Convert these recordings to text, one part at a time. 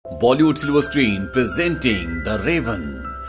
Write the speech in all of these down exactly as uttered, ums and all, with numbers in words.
Bollywood silver screen presenting the raven.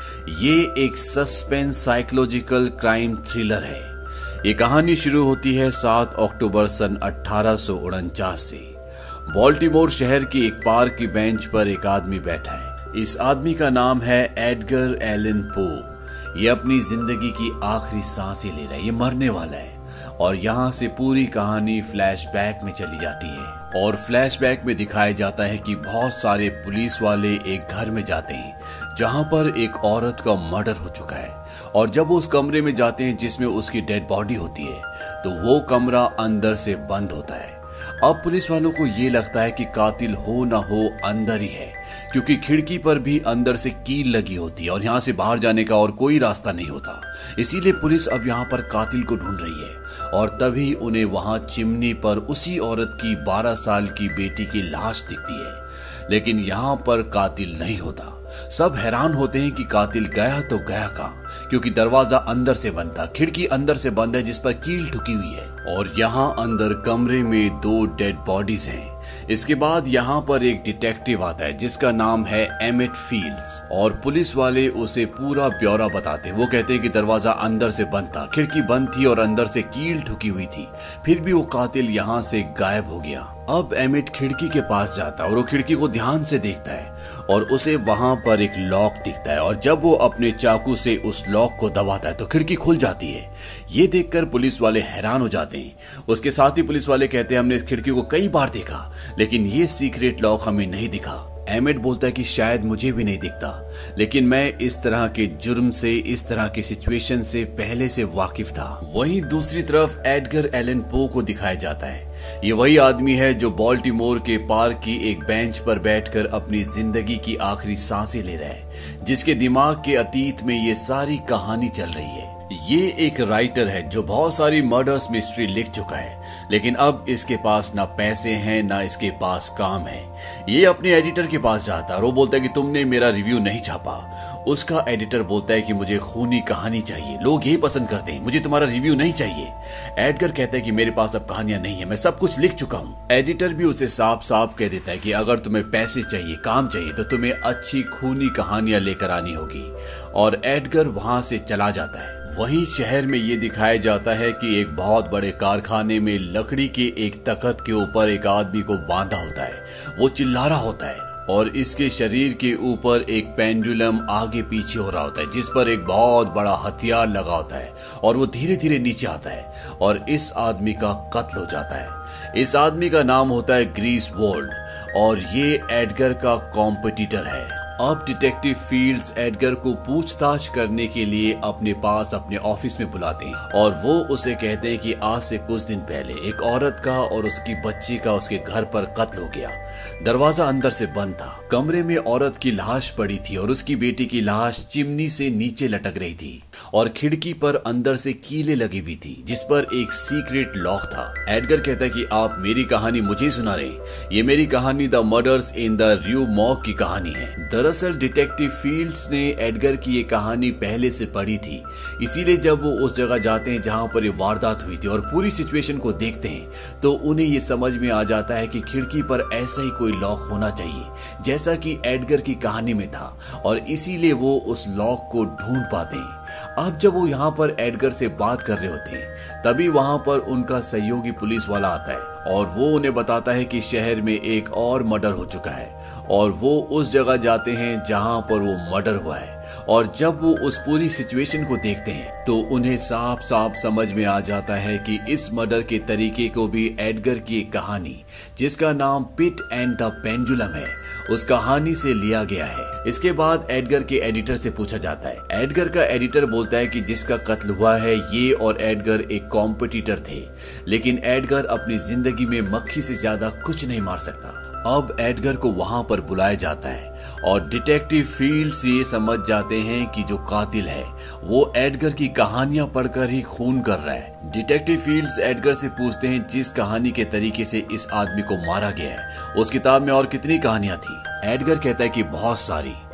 ये एक suspense psychological crime thriller है। ये कहानी शुरू होती है सात अक्टूबर सन अठारह सौ उनचास से। बॉल्टिमोर शहर की एक पार्क की बेंच पर एक आदमी बैठा है। इस आदमी का नाम है एडगर एलन पो। ये अपनी जिंदगी की आखिरी सांसें ले रहा है, ये मरने वाला है। और यहाँ से पूरी कहानी फ्लैशबैक में चली जाती है और फ्लैशबैक में दिखाया जाता है कि बहुत सारे पुलिस वाले एक घर में जाते हैं जहाँ पर एक औरत का मर्डर हो चुका है। और जब वो उस कमरे में जाते हैं जिसमें उसकी डेड बॉडी होती है तो वो कमरा अंदर से बंद होता है। अब पुलिस वालों को ये लगता है कि कातिल हो ना हो अंदर ही है, क्योंकि खिड़की पर भी अंदर से कील लगी होती है और यहाँ से बाहर जाने का और कोई रास्ता नहीं होता। इसीलिए पुलिस अब यहाँ पर कातिल को ढूंढ रही है और तभी उन्हें वहां चिमनी पर उसी औरत की बारह साल की बेटी की लाश दिखती है। लेकिन यहाँ पर कातिल नहीं होता। सब हैरान होते हैं कि कातिल गया तो गया कहाँ, क्योंकि दरवाजा अंदर से बंद था, खिड़की अंदर से बंद है जिस पर कील ठुकी हुई है और यहाँ अंदर कमरे में दो डेड बॉडीज हैं। इसके बाद यहाँ पर एक डिटेक्टिव आता है जिसका नाम है एमिट फील्ड्स और पुलिस वाले उसे पूरा ब्यौरा बताते हैं। वो कहते हैं कि दरवाजा अंदर से बंद था, खिड़की बंद थी और अंदर से कील ठुकी हुई थी, फिर भी वो कातिल यहाँ से गायब हो गया। अब एमिट खिड़की के पास जाता है और वो खिड़की को ध्यान से देखता है और उसे वहां पर एक लॉक दिखता है और जब वो अपने चाकू से उस लॉक को दबाता है तो खिड़की खुल जाती है। ये देखकर पुलिस वाले हैरान हो जाते हैं। उसके साथ ही पुलिस वाले कहते हैं हमने इस खिड़की को कई बार देखा लेकिन ये सीक्रेट लॉक हमें नहीं दिखा। एमिट बोलता है कि शायद मुझे भी नहीं दिखता, लेकिन मैं इस तरह के जुर्म से, इस तरह की सिचुएशन से पहले से वाकिफ था। वहीं दूसरी तरफ एडगर एलन पो को दिखाया जाता है। ये वही आदमी है जो बॉल्टिमोर के पार्क की एक बेंच पर बैठकर अपनी जिंदगी की आखिरी सांसें ले रहा है, जिसके दिमाग के अतीत में ये सारी कहानी चल रही है। ये एक राइटर है जो बहुत सारी मर्डर्स मिस्ट्री लिख चुका है, लेकिन अब इसके पास ना पैसे हैं ना इसके पास काम है। ये अपने एडिटर के पास जाता है और वो बोलता है कि तुमने मेरा रिव्यू नहीं छापा। उसका एडिटर बोलता है कि मुझे खूनी कहानी चाहिए, लोग यही पसंद करते हैं, मुझे तुम्हारा रिव्यू नहीं चाहिए। एडगर कहता है कि मेरे पास अब कहानियां नहीं है, मैं सब कुछ लिख चुका हूँ। एडिटर भी उसे साफ साफ कह देता है कि अगर तुम्हें पैसे चाहिए, काम चाहिए, तो तुम्हें अच्छी खूनी कहानियां लेकर आनी होगी। और एडगर वहां से चला जाता है। वहीं शहर में ये दिखाया जाता है कि एक बहुत बड़े कारखाने में लकड़ी के एक तख्त के ऊपर एक आदमी को बांधा होता है। वो चिल्ला रहा होता है और इसके शरीर के ऊपर एक पेंडुलम आगे पीछे हो रहा होता है जिस पर एक बहुत बड़ा हथियार लगा होता है और वो धीरे धीरे नीचे आता है और इस आदमी का कत्ल हो जाता है। इस आदमी का नाम होता है ग्रीस वोल्ड और ये एडगर का कॉम्पिटिटर है। अब डिटेक्टिव फील्ड्स एडगर को पूछताछ करने के लिए अपने पास अपने ऑफिस में बुलाते हैं और वो उसे कहते हैं कि आज से कुछ दिन पहले एक औरत का और उसकी बच्ची का उसके घर पर कत्ल हो गया। दरवाजा अंदर से बंद था, कमरे में औरत की लाश पड़ी थी और उसकी बेटी की लाश चिमनी से नीचे लटक रही थी और खिड़की पर अंदर से कीलें लगी हुई थी जिस पर एक सीक्रेट लॉक था। एडगर कहता है कि आप मेरी कहानी मुझे सुना रहे, ये मेरी कहानी the murders in the rue morgue की कहानी है। दरअसल डिटेक्टिव फील्ड्स ने एडगर की ये कहानी पहले से पढ़ी थी, इसीलिए जब वो उस जगह जाते हैं जहां पर ये वारदात हुई थी और पूरी सिचुएशन को देखते हैं तो उन्हें ये समझ में आ जाता है कि खिड़की पर ऐसा ही कोई लॉक होना चाहिए जैसा कि एडगर की कहानी में था और इसीलिए वो उस लॉक को ढूंढ पाते हैं। अब जब वो यहाँ पर एडगर से बात कर रहे होते हैं तभी वहां पर उनका सहयोगी पुलिस वाला आता है और वो उन्हें बताता है कि शहर में एक और मर्डर हो चुका है और वो उस जगह जाते हैं जहां पर वो मर्डर हुआ है। और जब वो उस पूरी सिचुएशन को देखते हैं तो उन्हें साफ साफ समझ में आ जाता है कि इस मर्डर के तरीके को भी एडगर की एक कहानी जिसका नाम पिट एंड द पेंडुलम है उस कहानी से लिया गया है। इसके बाद एडगर के एडिटर से पूछा जाता है। एडगर का एडिटर बोलता है कि जिसका कत्ल हुआ है ये और एडगर एक कॉम्पिटिटर थे, लेकिन एडगर अपनी जिंदगी में मक्खी से ज्यादा कुछ नहीं मार सकता। अब एडगर को वहां पर बुलाया जाता है और डिटेक्टिव फील्ड्स ये समझ जाते हैं कि जो कातिल है वो एडगर की कहानियां पढ़कर ही खून कर रहा है। डिटेक्टिव फील्ड्स एडगर से पूछते हैं जिस कहानी के तरीके से इस आदमी को मारा गया है उस किताब में और कितनी कहानियां थी। एडगर कहता है कि बहुत सारी,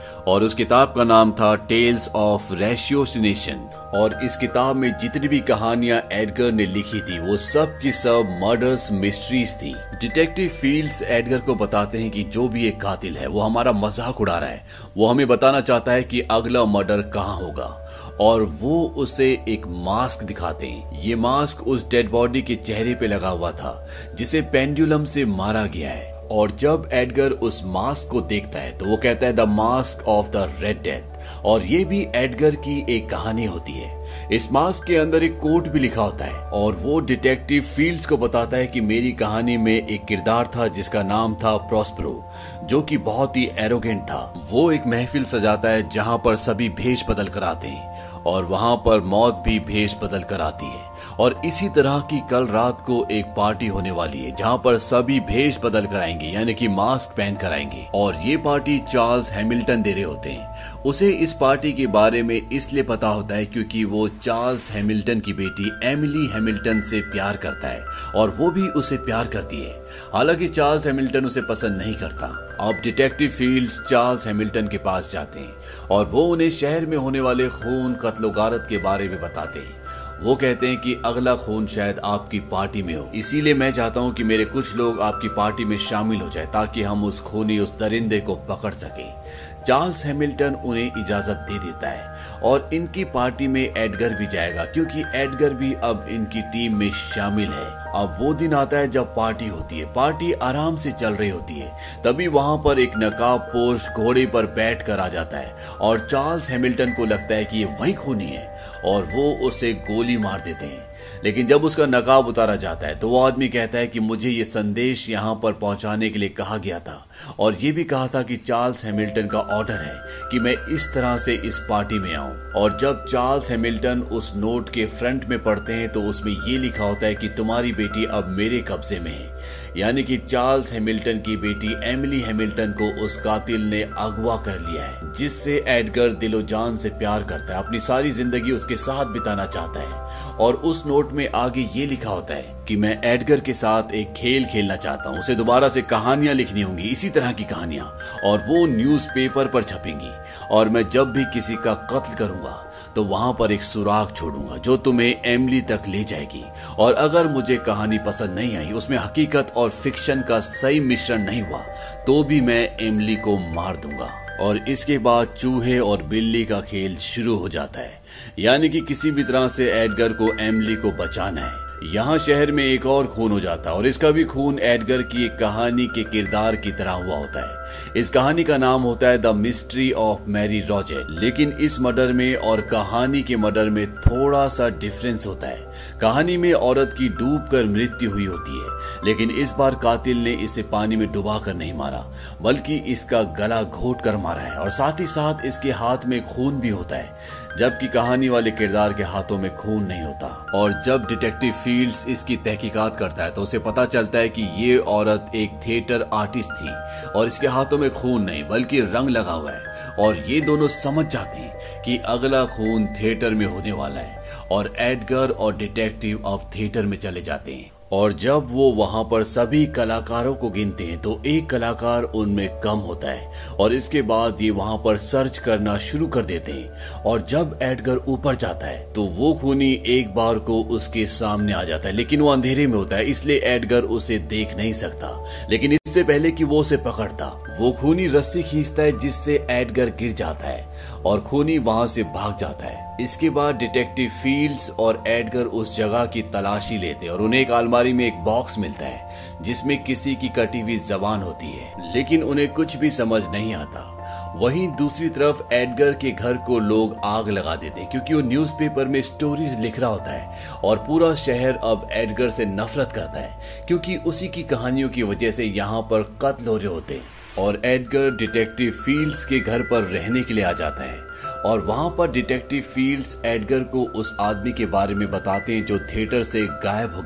और उस किताब का नाम था टेल्स ऑफ रेशियोसिनेशन। और इस किताब में जितनी भी कहानियां एडगर ने लिखी थी वो सब की सब मर्डर्स मिस्ट्रीज थी। डिटेक्टिव फील्ड्स एडगर को बताते हैं कि जो भी एक कातिल है वो हमारा मजाक उड़ा रहा है, वो हमें बताना चाहता है कि अगला मर्डर कहाँ होगा, और वो उसे एक मास्क दिखाते हैं। ये मास्क उस डेड बॉडी के चेहरे पे लगा हुआ था जिसे पेंडुलम से मारा गया है। और जब एडगर उस मास्क को देखता है तो वो कहता है the mask of the red death, और ये भी एडगर की एक कहानी होती है। इस मास्क के अंदर एक कोट भी लिखा होता है और वो डिटेक्टिव फील्ड्स को बताता है कि मेरी कहानी में एक किरदार था जिसका नाम था प्रॉस्पेरो, जो कि बहुत ही एरोगेंट था। वो एक महफिल सजाता है जहां पर सभी भेष बदल कर आते हैं और वहां पर मौत भी भेष बदल कर आती है। और इसी तरह की कल रात को एक पार्टी होने वाली है जहां पर सभी भेष बदल कर आएंगे, यानी कि मास्क पहन कर आएंगे, और ये पार्टी चार्ल्स हैमिल्टन दे रहे होते हैं। उसे इस पार्टी के बारे में इसलिए पता होता है क्योंकि वो चार्ल्स हैमिल्टन की बेटी एमिली हैमिल्टन से प्यार करता है और वो भी उसे प्यार करती है। हालांकि चार्ल्स हैमिल्टन उसे पसंद नहीं करता। अब डिटेक्टिव फील्ड्स चार्ल्स हैमिल्टन के पास जाते हैं और वो उन्हें शहर में होने वाले खून कत्लो गारत के बारे में बताते हैं। वो कहते हैं कि अगला खून शायद आपकी पार्टी में हो, इसीलिए मैं चाहता हूं कि मेरे कुछ लोग आपकी पार्टी में शामिल हो जाए ताकि हम उस खूनी उस दरिंदे को पकड़ सकें। चार्ल्स हैमिल्टन उन्हें इजाजत दे देता है और इनकी पार्टी में एडगर भी जाएगा क्योंकि एडगर भी अब इनकी टीम में शामिल है। अब वो दिन आता है जब पार्टी होती है। पार्टी आराम से चल रही होती है, तभी वहां पर एक नकाबपोश घोड़े पर बैठ कर आ जाता है और चार्ल्स हैमिल्टन को लगता है कि ये वही खूनी है और वो उसे गोली मार देते हैं। लेकिन जब उसका नकाब उतारा जाता है तो वो आदमी कहता है कि मुझे ये संदेश यहाँ पर पहुंचाने के लिए कहा गया था और ये भी कहा था कि चार्ल्स हैमिल्टन का ऑर्डर है कि मैं इस तरह से इस पार्टी में आऊं। और जब चार्ल्स हैमिल्टन उस नोट के फ्रंट में पढ़ते हैं तो उसमें ये लिखा होता है कि तुम्हारी बेटी अब मेरे कब्जे में है, यानी कि चार्ल्स हैमिल्टन की बेटी एमिली हैमिल्टन को उस कातिल ने अगवा कर लिया है, जिससे एडगर दिलो जान से प्यार करता है, अपनी सारी जिंदगी उसके साथ बिताना चाहता है। और उस नोट में आगे ये लिखा होता है कि मैं एडगर के साथ एक खेल खेलना चाहता हूँ, उसे दोबारा से कहानियां लिखनी होंगी, इसी तरह की कहानियां, और वो न्यूज़पेपर पर छपेंगी। और मैं जब भी किसी का कत्ल करूंगा तो वहां पर एक सुराग छोड़ूंगा जो तुम्हें एमिली तक ले जाएगी। और अगर मुझे कहानी पसंद नहीं आई, उसमें हकीकत और फिक्शन का सही मिश्रण नहीं हुआ, तो भी मैं एमिली को मार दूंगा। और इसके बाद चूहे और बिल्ली का खेल शुरू हो जाता है, यानी कि किसी भी तरह से एडगर को एमिली को बचाना है। यहाँ शहर में एक और खून हो जाता है और इसका भी खून एडगर की एक कहानी के किरदार की तरह हुआ होता है। इस कहानी का नाम होता है the mystery of Marie Roget. लेकिन इस मर्डर में और कहानी के मर्डर में थोड़ा सा डिफरेंस होता है। कहानी में औरत की डूबकर मृत्यु हुई होती है, लेकिन इस बार कातिल ने इसे पानी में डुबा कर नहीं मारा, बल्कि इसका गला घोट कर मारा है और साथ ही साथ इसके हाथ में खून भी होता है, जबकि कहानी वाले किरदार के हाथों में खून नहीं होता। और जब डिटेक्टिव फील्ड्स इसकी तहकीकात करता है तो उसे पता चलता है कि ये औरत एक थिएटर आर्टिस्ट थी और इसके हाथों में खून नहीं बल्कि रंग लगा हुआ है। और ये दोनों समझ जाते हैं कि अगला खून थिएटर में होने वाला है और एडगर और डिटेक्टिव अब थिएटर में चले जाते हैं। और जब वो वहां पर सभी कलाकारों को गिनते हैं तो एक कलाकार उनमें कम होता है और इसके बाद ये वहां पर सर्च करना शुरू कर देते हैं। और जब एडगर ऊपर जाता है तो वो खूनी एक बार को उसके सामने आ जाता है, लेकिन वो अंधेरे में होता है, इसलिए एडगर उसे देख नहीं सकता। लेकिन इससे पहले कि वो उसे पकड़ता, वो खूनी रस्सी खींचता है जिससे एडगर गिर जाता है और खूनी वहां से भाग जाता है। इसके बाद डिटेक्टिव फील्ड्स और एडगर उस जगह की तलाशी लेते हैं और उन्हें एक अलमारी में एक बॉक्स मिलता है जिसमें किसी की कटी हुई जबान होती है, लेकिन उन्हें कुछ भी समझ नहीं आता। वहीं दूसरी तरफ एडगर के घर को लोग आग लगा देते हैं क्योंकि वो न्यूज़पेपर में स्टोरीज लिख रहा होता है और पूरा शहर अब एडगर से नफरत करता है क्योंकि उसी की कहानियों की वजह से यहाँ पर कत्ल हो रहे होते हैं। और एडगर डिटेक्टिव फील्ड्स के घर पर रहने के लिए आ जाता है और वहां पर डिटेक्टिव फील्ड्स एडगर को उस आदमी के बारे में बताते हैं जो थिएटर से गायब हो गया था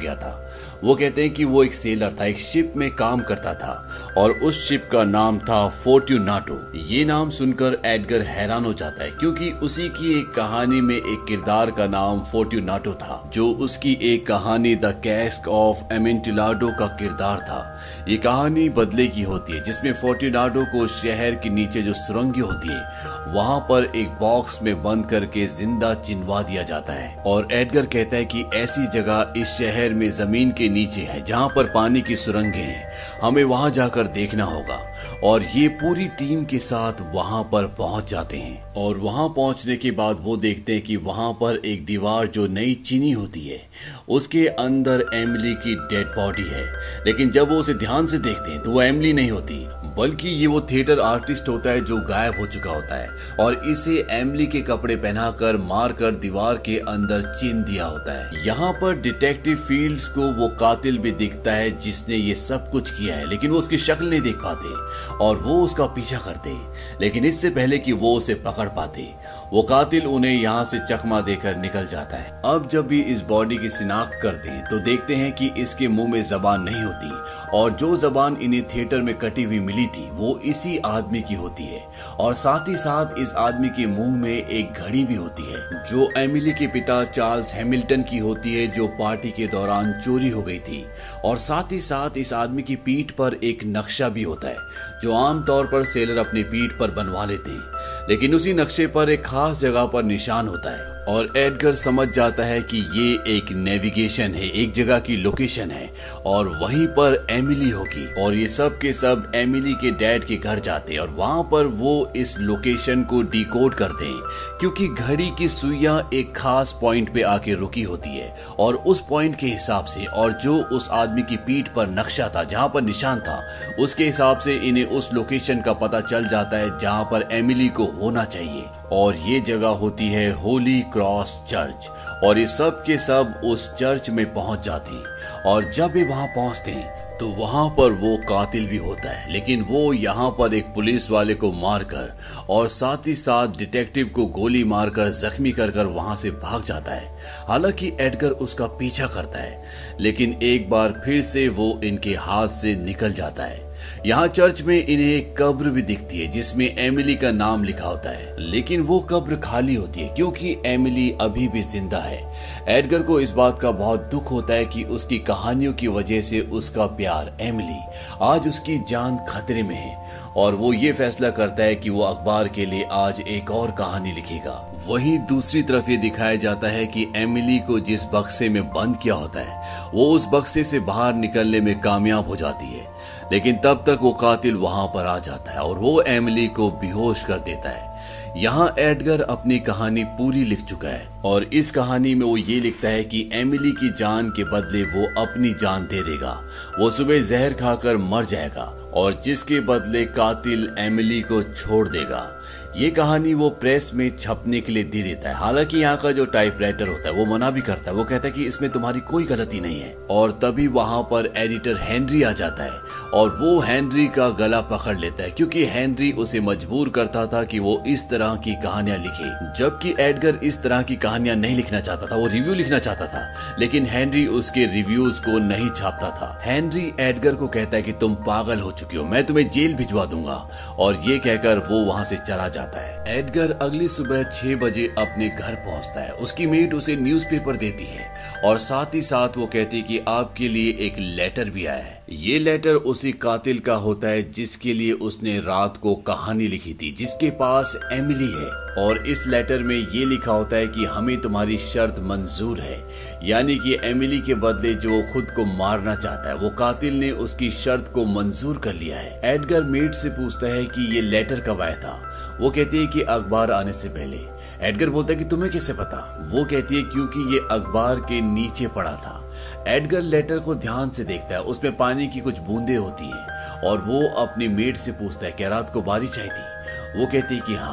वो कहते हैं कि वो एक सेलर था, एक शिप में काम करता था और उस शिप का नाम था फोर्ट्यूनाटो। ये नाम सुनकर एडगर हैरान हो जाता है क्योंकि उसी की एक कहानी में एक किरदार का नाम फोर्ट्यूनाटो था, जो उसकी एक कहानी द कैस्क ऑफ एमेंटिलाडो का किरदार था। ये कहानी बदले की होती है जिसमें फोर्ट्यूनाटो को शहर के नीचे जो सुरंगें होती है वहां पर एक बॉक्स में बंद करके जिंदा चिनवा दिया जाता है। और एडगर कहता है कि ऐसी जगह इस शहर में जमीन के नीचे है जहां पर पानी की सुरंगें हैं, हमें वहां जाकर देखना होगा। और ये पूरी टीम के साथ वहां पर पहुंच जाते हैं और वहां पहुंचने के बाद वो देखते हैं कि वहां पर एक दीवार जो नई चीनी होती है उसके अंदर एमिली की डेड बॉडी है। लेकिन जब वो उसे ध्यान से देखते हैं तो वो एमिली नहीं होती बल्कि ये वो थिएटर आर्टिस्ट होता है जो गायब हो चुका होता है और इसे एमिली के कपड़े पहनाकर मारकर दीवार के अंदर चिन दिया होता है। यहाँ पर डिटेक्टिव फील्ड्स को वो कातिल भी दिखता है जिसने ये सब कुछ किया है, लेकिन वो उसकी शक्ल नहीं देख पाते और वो उसका पीछा करते। लेकिन इससे पहले कि वो उसे पकड़ पाते वो कातिल उन्हें यहाँ से चकमा देकर निकल जाता है। अब जब भी इस बॉडी की शिनाख्त करते हैं तो देखते हैं कि इसके मुंह में जबान नहीं होती और जो जबान इन्हें थिएटर में कटी हुई मिली थी वो इसी आदमी की होती है। और साथ ही साथ इस आदमी के मुंह में एक घड़ी भी होती है जो एमिली के पिता चार्ल्स हैमिल्टन की होती है, जो पार्टी के दौरान चोरी हो गई थी। और साथ ही साथ इस आदमी की पीठ पर एक नक्शा भी होता है जो आमतौर पर सेलर अपनी पीठ पर बनवा लेते हैं, लेकिन उसी नक्शे पर एक खास जगह पर निशान होता है और एडगर समझ जाता है कि ये एक नेविगेशन है, एक जगह की लोकेशन है और वहीं पर एमिली होगी। और ये सब के सब एमिली के डैड के घर जाते हैं और वहां पर वो इस लोकेशन को डिकोड करते हैं क्योंकि घड़ी की सुइयां एक खास पॉइंट पे आके रुकी होती है और उस पॉइंट के हिसाब से और जो उस आदमी की पीठ पर नक्शा था जहां पर निशान था उसके हिसाब से इन्हें उस लोकेशन का पता चल जाता है जहां पर एमिली को होना चाहिए। और ये जगह होती है होली क्रॉस चर्च और ये सब के सब उस चर्च में पहुंच जाते हैं। और जब ये वहां पहुंचते हैं तो वहां पर वो कातिल भी होता है, लेकिन वो यहाँ पर एक पुलिस वाले को मारकर और साथ ही साथ डिटेक्टिव को गोली मारकर जख्मी कर कर वहां से भाग जाता है। हालांकि एडगर उसका पीछा करता है लेकिन एक बार फिर से वो इनके हाथ से निकल जाता है। यहाँ चर्च में इन्हें एक कब्र भी दिखती है जिसमें एमिली का नाम लिखा होता है, लेकिन वो कब्र खाली होती है क्योंकि एमिली अभी भी जिंदा है। एडगर को इस बात का बहुत दुख होता है कि उसकी कहानियों की वजह से उसका प्यार एमिली आज उसकी जान खतरे में है और वो ये फैसला करता है कि वो अखबार के लिए आज एक और कहानी लिखेगा। वहीं दूसरी तरफ ये दिखाया जाता है कि एमिली को जिस बक्से में बंद किया होता है वो उस बक्से से बाहर निकलने में कामयाब हो जाती है, लेकिन तब तक वो कातिल वहां पर आ जाता है और वो एमिली को बेहोश कर देता है। यहाँ एडगर अपनी कहानी पूरी लिख चुका है और इस कहानी में वो ये लिखता है कि एमिली की जान के बदले वो अपनी जान दे देगा। वो सुबह जहर खाकर मर जाएगा और जिसके बदले कातिल एमिली को छोड़ देगा। ये कहानी वो प्रेस में छपने के लिए दे देता है। हालांकि यहाँ का जो टाइपराइटर होता है वो मना भी करता है, वो कहता है कि इसमें तुम्हारी कोई गलती नहीं है। और तभी वहां पर एडिटर हेनरी आ जाता है और वो हेनरी का गला पकड़ लेता है क्योंकि हेनरी उसे मजबूर करता था कि वो इस तरह की कहानियां लिखे, जबकि एडगर इस तरह की कहानियां नहीं लिखना चाहता था, वो रिव्यू लिखना चाहता था, लेकिन हेनरी उसके रिव्यूज को नहीं छापता था। हेनरी एडगर को कहता है कि तुम पागल हो चुके हो, मैं तुम्हें जेल भिजवा दूंगा, और ये कहकर वो वहां से चला जाता है। एडगर अगली सुबह छह बजे अपने घर पहुंचता है। उसकी मेड उसे न्यूज़पेपर देती है और साथ ही साथ वो कहती है कि आपके लिए एक लेटर भी आया है। ये लेटर उसी कातिल का होता है जिसके लिए उसने रात को कहानी लिखी थी, जिसके पास एमिली है। और इस लेटर में ये लिखा होता है कि हमें तुम्हारी शर्त मंजूर है, यानी कि एमिली के बदले जो खुद को मारना चाहता है वो कातिल ने उसकी शर्त को मंजूर कर लिया है। एडगर मेड से पूछता है कि ये लेटर कब आया था। वो कहती है कि अखबार आने से पहले। एडगर बोलता है कि तुम्हें कैसे पता। वो कहती है क्योंकि ये अखबार के नीचे पड़ा था। एडगर लेटर को ध्यान से देखता है, उसमें पानी की कुछ बूंदें होती हैं और वो अपनी मेड से पूछता है क्या रात को बारिश आई थी। वो कहती है कि हाँ।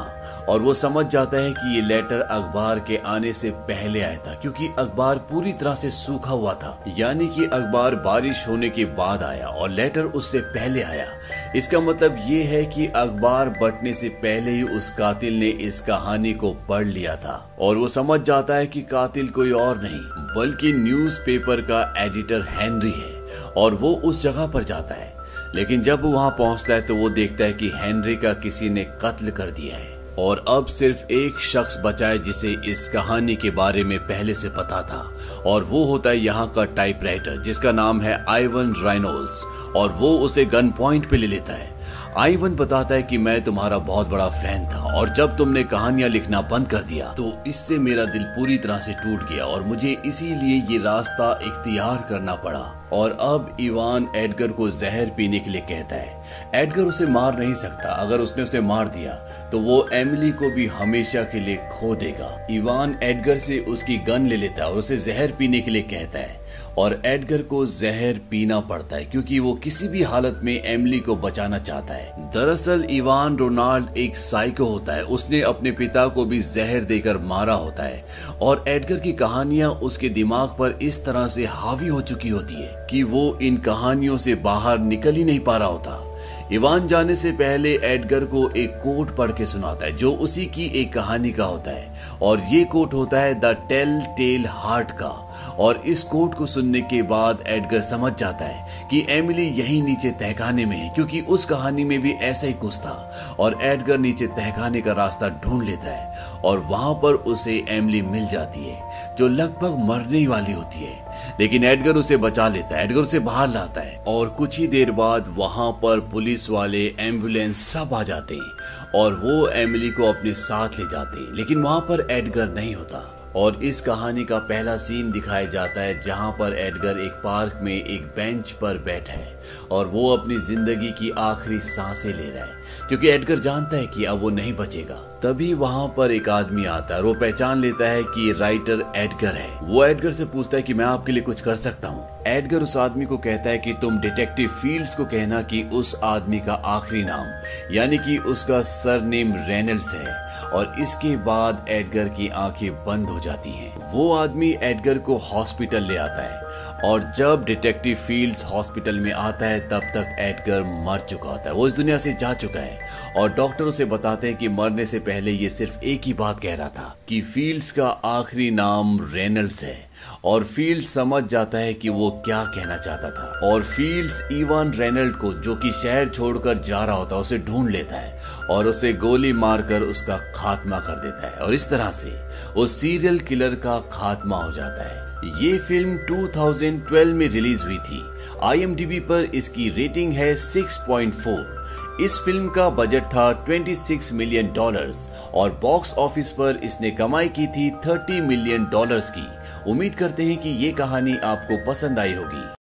और वो समझ जाता है कि ये लेटर अखबार के आने से पहले आया था, क्योंकि अखबार पूरी तरह से सूखा हुआ था। यानी कि अखबार बारिश होने के बाद आया और लेटर उससे पहले आया। इसका मतलब ये है कि अखबार बंटने से पहले ही उस कातिल ने इस कहानी को पढ़ लिया था और वो समझ जाता है कि कातिल कोई और नहीं बल्कि न्यूज़पेपर का एडिटर हेनरी है और वो उस जगह पर जाता है। लेकिन जब वो वहां पहुंचता है तो वो देखता है कि हेनरी का किसी ने कत्ल कर दिया है और अब सिर्फ एक शख्स बचा है जिसे इस कहानी के बारे में पहले से पता था, और वो होता है यहाँ का टाइपराइटर जिसका नाम है आइवन रेनॉल्ड्स, और वो उसे गन पॉइंट पे ले लेता है। आइवन बताता है कि मैं तुम्हारा बहुत बड़ा फैन था और जब तुमने कहानियां लिखना बंद कर दिया तो इससे मेरा दिल पूरी तरह से टूट गया और मुझे इसीलिए ये रास्ता इख्तियार करना पड़ा। और अब इवान एडगर को जहर पीने के लिए कहता है। एडगर उसे मार नहीं सकता, अगर उसने उसे मार दिया तो वो एमिली को भी हमेशा के लिए खो देगा। इवान एडगर से उसकी गन ले लेता है और उसे जहर पीने के लिए कहता है और एडगर को जहर पीना पड़ता है क्योंकि वो किसी भी हालत में एमिली को बचाना चाहता है। दरअसल इवान रोनाल्ड एक साइको होता है, उसने अपने पिता को भी जहर देकर मारा होता है और एडगर की कहानियां उसके दिमाग पर इस तरह से हावी हो चुकी होती है कि वो इन कहानियों से बाहर निकल ही नहीं पा रहा होता। इवान जाने से पहले एडगर को एक कोट पढ़ के सुनाता है जो उसी की एक कहानी का होता है और ये कोट होता है द टेल टेल हार्ट का। और इस कोट को सुनने के बाद एडगर समझ जाता है कि एमिली यहीं नीचे तहखाने में है, क्योंकि उस कहानी में भी ऐसा ही कुछ था। और एडगर नीचे तहखाने का रास्ता ढूंढ लेता है और वहां पर उसे एमिली मिल जाती है जो लगभग मरने वाली होती है, लेकिन एडगर उसे बचा लेता है। एडगर उसे बाहर लाता है और कुछ ही देर बाद वहां पर पुलिस वाले, एम्बुलेंस सब आ जाते हैं और वो एमिली को अपने साथ ले जाते हैं, लेकिन वहां पर एडगर नहीं होता। और इस कहानी का पहला सीन दिखाया जाता है जहां पर एडगर एक पार्क में एक बेंच पर बैठा है और वो अपनी जिंदगी की आखिरी सांसें ले रहा है क्योंकि एडगर जानता है कि अब वो नहीं बचेगा। तभी वहां पर एक आदमी आता है और वो पहचान लेता है कि राइटर एडगर है। वो एडगर से पूछता है कि मैं आपके लिए कुछ कर सकता हूँ। एडगर उस आदमी को कहता है कि तुम डिटेक्टिव फील्ड्स को कहना कि उस आदमी का आखिरी नाम यानी कि उसका सरनेम रेनल्ड्स है। और इसके बाद एडगर की आंखें बंद हो जाती हैं। वो आदमी एडगर को हॉस्पिटल ले आता है और जब डिटेक्टिव फील्ड्स हॉस्पिटल में आता है तब तक एडगर मर चुका होता है, वो इस दुनिया से जा चुका है। और डॉक्टर उसे बताते हैं कि मरने से पहले ये सिर्फ एक ही बात कह रहा था कि फील्ड्स का आखिरी नाम रेनल्ड्स है। और फील्ड समझ जाता है कि वो क्या कहना चाहता था और फील्ड्स इवान रेनल्ड को, जो कि शहर छोड़कर जा रहा होता है, उसे ढूंढ लेता है और उसे गोली मारकर उसका खात्मा कर देता है और इस तरह से उस सीरियल किलर का खात्मा हो जाता है। ये फिल्म दो हज़ार बारह में रिलीज हुई थी। आई एम डी बी पर इसकी रेटिंग है छह पॉइंट चार। इस फिल्म का बजट था छब्बीस मिलियन डॉलर्स और बॉक्स ऑफिस पर इसने कमाई की थी तीस मिलियन डॉलर्स की। उम्मीद करते हैं कि ये कहानी आपको पसंद आई होगी।